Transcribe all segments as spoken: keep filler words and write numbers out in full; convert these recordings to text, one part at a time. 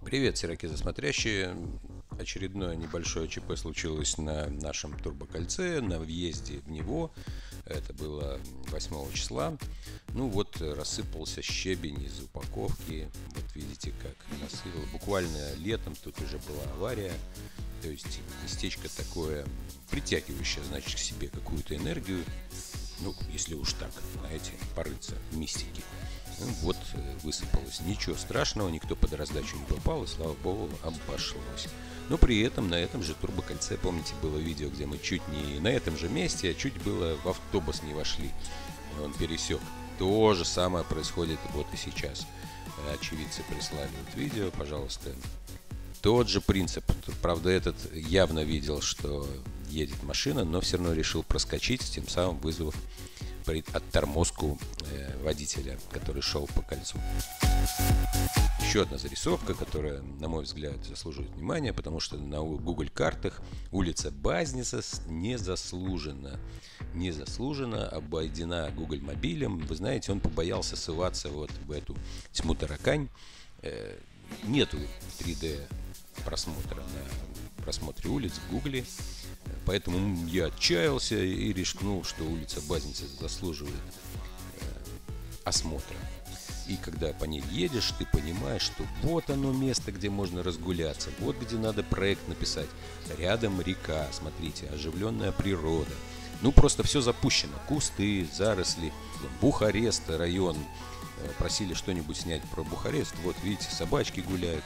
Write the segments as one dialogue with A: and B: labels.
A: Привет, сирокезы смотрящие. Очередное небольшое ЧП случилось на нашем турбокольце, на въезде в него. Это было восьмого числа. Ну вот, рассыпался щебень из упаковки. Вот видите, как насыпало. Буквально летом тут уже была авария. То есть местечко такое притягивающее, значит, к себе какую-то энергию. Ну, если уж так, знаете, порыться в мистике. Ну, вот высыпалось. Ничего страшного, никто под раздачу не попал, и, слава богу, обошлось. Но при этом на этом же турбокольце, помните, было видео, где мы чуть не на этом же месте, а чуть было в автобус не вошли. И он пересек. То же самое происходит вот и сейчас. Очевидцы прислали вот видео, пожалуйста. Тот же принцип. Правда, этот явно видел, что едет машина, но все равно решил проскочить, тем самым вызвав оттормозку э, водителя, который шел по кольцу. Еще одна зарисовка, которая, на мой взгляд, заслуживает внимания, потому что на Google картах улица Базница незаслуженно, незаслуженно обойдена Google мобилем. Вы знаете, он побоялся ссылаться вот в эту тьму таракань. Э, нету три дэ просмотра на просмотре улиц в Гугле. Поэтому я отчаялся и рискнул, что улица Базница заслуживает э, осмотра. И когда по ней едешь, ты понимаешь, что вот оно место, где можно разгуляться, вот где надо проект написать. Рядом река, смотрите, оживленная природа. Ну, просто все запущено. Кусты, заросли, Бухарест район. Э, просили что-нибудь снять про Бухарест. Вот, видите, собачки гуляют.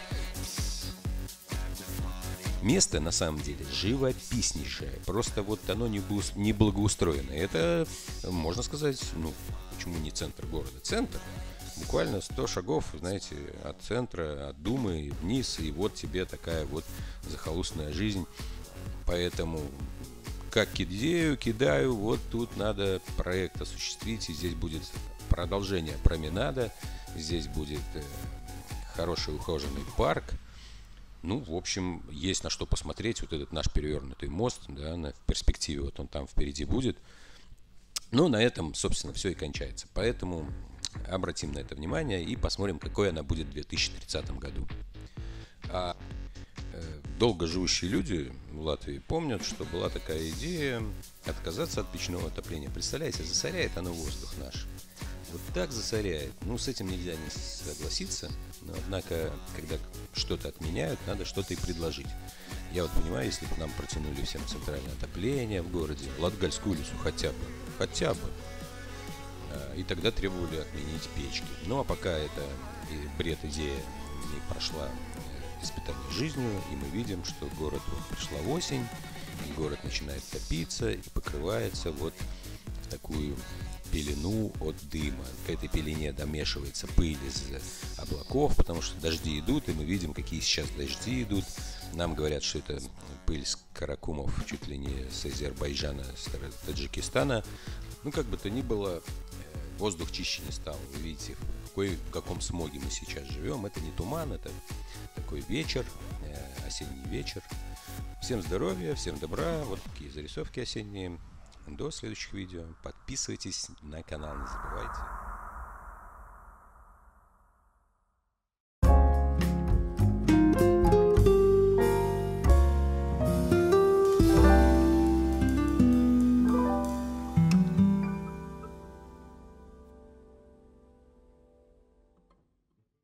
A: Место, на самом деле, живописнейшее. Просто вот оно не благоустроено. Это, можно сказать, ну, почему не центр города? Центр. Буквально сто шагов, знаете, от центра, от Думы вниз. И вот тебе такая вот захолустная жизнь. Поэтому, как идею кидаю, вот тут надо проект осуществить. И здесь будет продолжение променада. Здесь будет хороший ухоженный парк. Ну, в общем, есть на что посмотреть. Вот этот наш перевернутый мост, да, на, в перспективе, вот он там впереди будет. Но на этом, собственно, все и кончается. Поэтому обратим на это внимание и посмотрим, какой она будет в две тысячи тридцатом году. А э, долго живущие люди в Латвии помнят, что была такая идея отказаться от печного отопления. Представляете, засоряет оно воздух наш. Вот так засоряет. Ну, с этим нельзя не согласиться. Но, однако, когда что-то отменяют, надо что-то и предложить. Я вот понимаю, если бы нам протянули всем центральное отопление в городе, Латгальскую улицу хотя бы, хотя бы, и тогда требовали отменить печки. Ну, а пока эта бред идея не прошла испытание жизнью, и мы видим, что город вот пришла осень, и город начинает топиться и покрывается вот в такую пелену от дыма. К этой пелене домешивается пыль из облаков, потому что дожди идут, и мы видим, какие сейчас дожди идут. Нам говорят, что это пыль с Каракумов, чуть ли не с Азербайджана, с Таджикистана. Ну, как бы то ни было, воздух чище не стал. Вы видите, в, какой, в каком смоге мы сейчас живем. Это не туман, это такой вечер, осенний вечер. Всем здоровья, всем добра. Вот такие зарисовки осенние. До следующих видео. Подписывайтесь на канал, не забывайте.